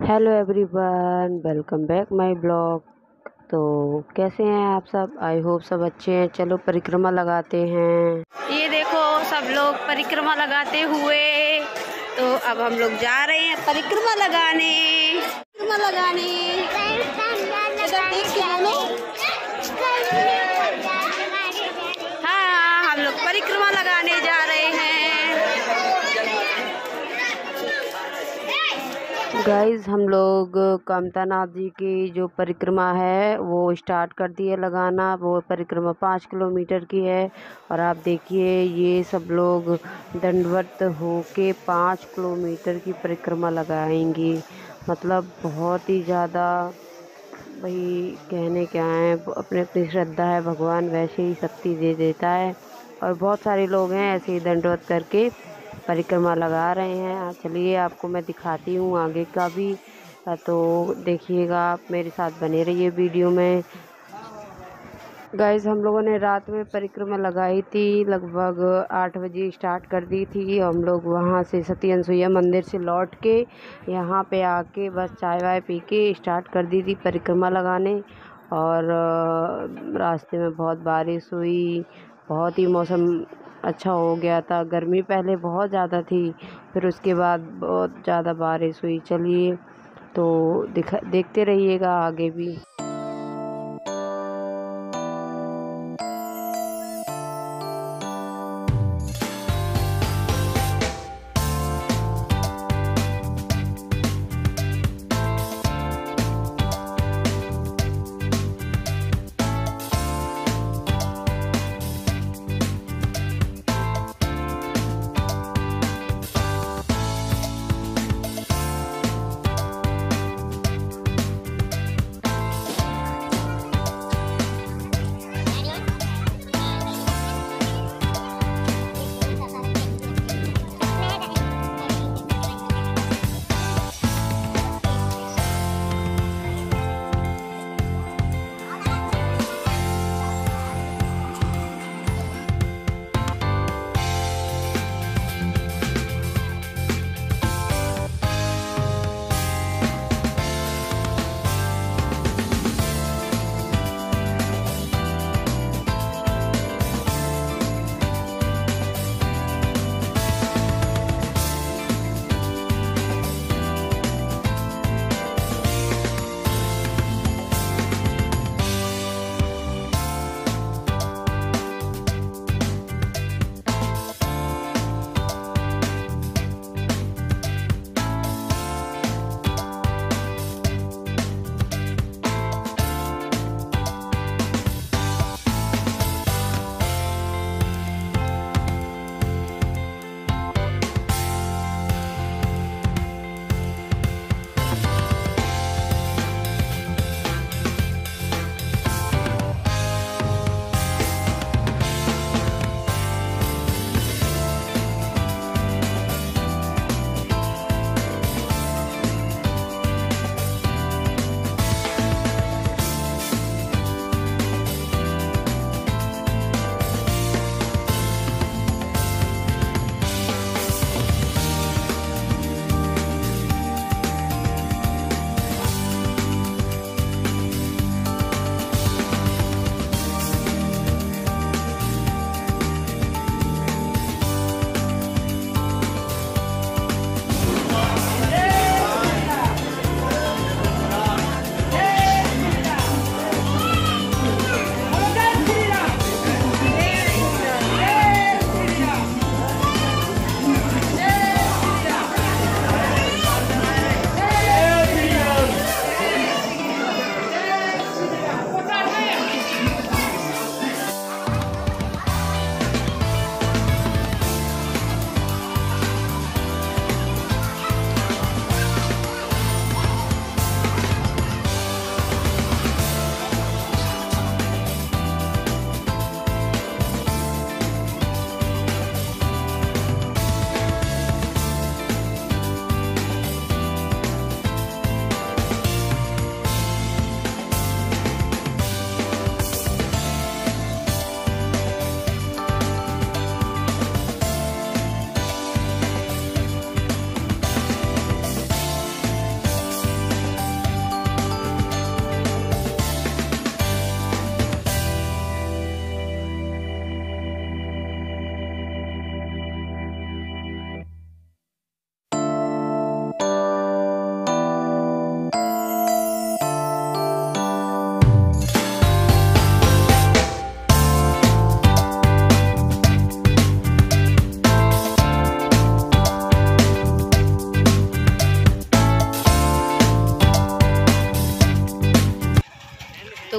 Hello everyone, welcome back my blog. तो कैसे हैं आप सब? आई होप सब अच्छे हैं। चलो परिक्रमा लगाते हैं। ये देखो सब लोग परिक्रमा लगाते हुए। तो अब हम लोग जा रहे हैं परिक्रमा लगाने। हाँ, हम लोग परिक्रमा लगाने जा रहे हैं। गाइस, हम लोग कामतानाथ जी की जो परिक्रमा है वो स्टार्ट कर दी है लगाना। वो परिक्रमा 5 किलोमीटर की है और आप देखिए ये सब लोग दंडवत होके 5 किलोमीटर की परिक्रमा लगाएंगी। मतलब बहुत ही ज़्यादा, भाई कहने क्या है, अपनी अपनी श्रद्धा है, भगवान वैसे ही शक्ति दे देता है। और बहुत सारे लोग हैं ऐसे ही दंडवत करके परिक्रमा लगा रहे हैं। चलिए आपको मैं दिखाती हूँ आगे का भी। तो देखिएगा, आप मेरे साथ बने रहिए वीडियो में। गाइस, हम लोगों ने रात में परिक्रमा लगाई थी, लगभग 8 बजे स्टार्ट कर दी थी। हम लोग वहाँ से सती अनसुईया मंदिर से लौट के यहाँ पे आके बस चाय वाय पी के स्टार्ट कर दी थी परिक्रमा लगाने। और रास्ते में बहुत बारिश हुई, बहुत ही मौसम अच्छा हो गया था। गर्मी पहले बहुत ज़्यादा थी, फिर उसके बाद बहुत ज़्यादा बारिश हुई। चलिए तो देखते रहिएगा आगे भी।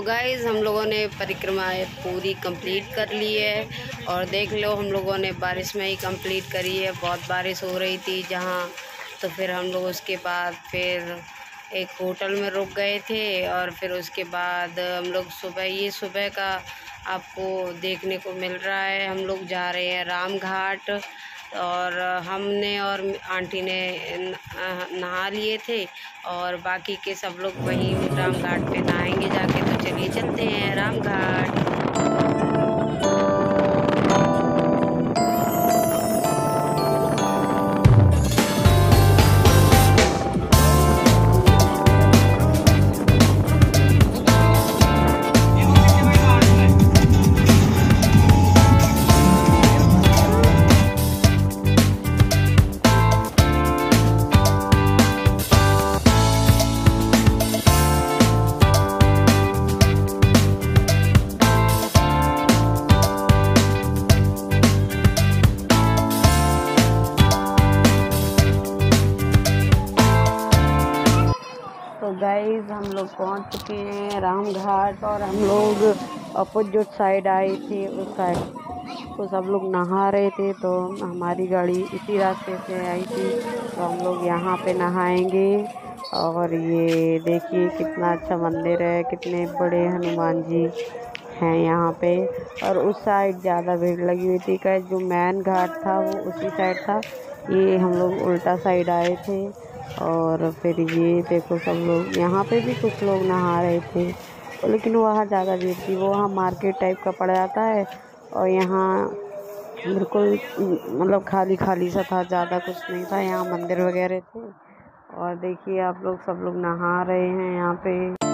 गाइस हम लोगों ने परिक्रमा पूरी कंप्लीट कर ली है और देख लो हम लोगों ने बारिश में ही कंप्लीट करी है। बहुत बारिश हो रही थी जहाँ, तो फिर हम लोग उसके बाद फिर एक होटल में रुक गए थे और फिर उसके बाद हम लोग सुबह का आपको देखने को मिल रहा है। हम लोग जा रहे हैं राम घाट और हमने और आंटी ने नहा लिए थे और बाकी के सब लोग वहीं राम घाट पे नहाएंगे जाके। तो चलिए चलते हैं राम घाट। तो गाइस हम लोग पहुंच चुके हैं राम घाट और हम लोग अपोजिट साइड आए थे। उस साइड तो सब लोग नहा रहे थे, तो हमारी गाड़ी इसी रास्ते से आई थी, तो हम लोग यहाँ पे नहाएंगे। और ये देखिए कितना अच्छा मंदिर है, कितने बड़े हनुमान जी हैं यहाँ पे। और उस साइड ज़्यादा भीड़ लगी हुई थी, क्या जो मेन घाट था वो उसी साइड था। ये हम लोग उल्टा साइड आए थे और फिर ये देखो सब लोग यहाँ पे भी कुछ लोग नहा रहे थे, लेकिन वहाँ ज़्यादा भीड़ थी। वो वहाँ मार्केट टाइप का पड़ जाता है और यहाँ बिल्कुल मतलब खाली खाली सा था, ज़्यादा कुछ नहीं था। यहाँ मंदिर वगैरह थे और देखिए आप लोग सब लोग नहा रहे हैं यहाँ पे।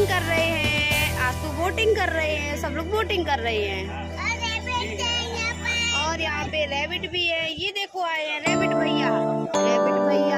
वोटिंग कर रहे हैं, आज तो वोटिंग कर रहे हैं, सब लोग वोटिंग कर रहे हैं। और यहाँ पे रैबिट भी है, ये देखो आए हैं रैबिट भैया, रैबिट भैया।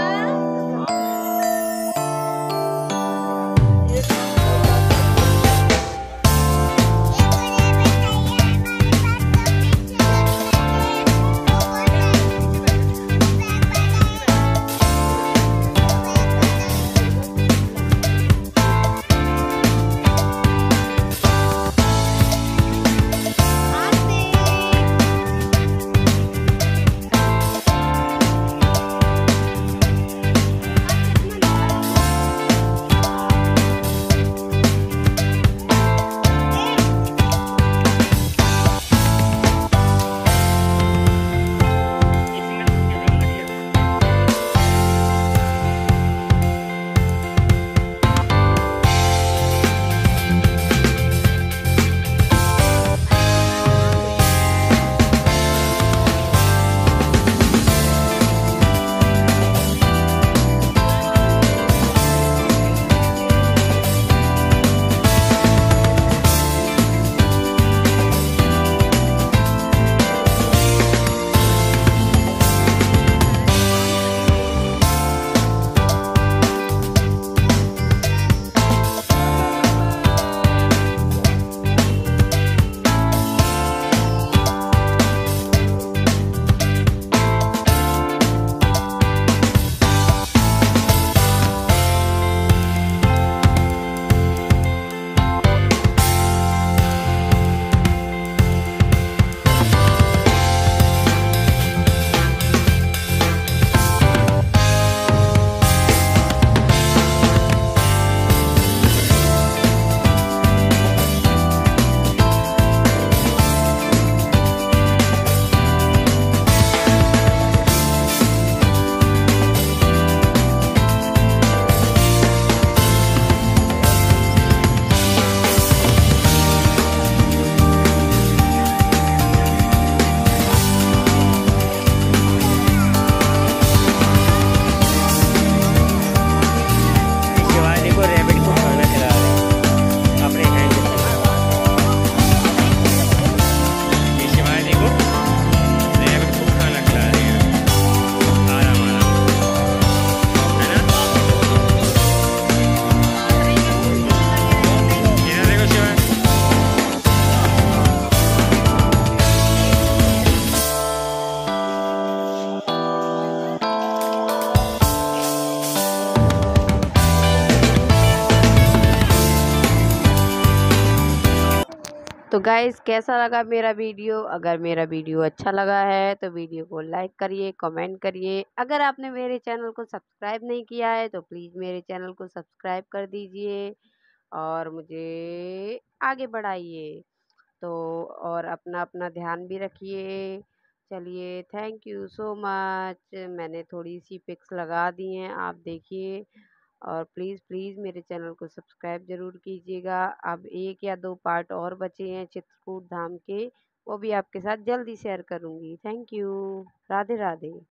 तो गाइस कैसा लगा मेरा वीडियो? अगर मेरा वीडियो अच्छा लगा है तो वीडियो को लाइक करिए, कमेंट करिए। अगर आपने मेरे चैनल को सब्सक्राइब नहीं किया है तो प्लीज़ मेरे चैनल को सब्सक्राइब कर दीजिए और मुझे आगे बढ़ाइए। तो और अपना अपना ध्यान भी रखिए। चलिए, थैंक यू सो मच। मैंने थोड़ी सी पिक्स लगा दी हैं, आप देखिए। और प्लीज़ प्लीज़ मेरे चैनल को सब्सक्राइब ज़रूर कीजिएगा। अब 1 या 2 पार्ट और बचे हैं चित्रकूट धाम के, वो भी आपके साथ जल्दी शेयर करूँगी। Thank you. राधे राधे।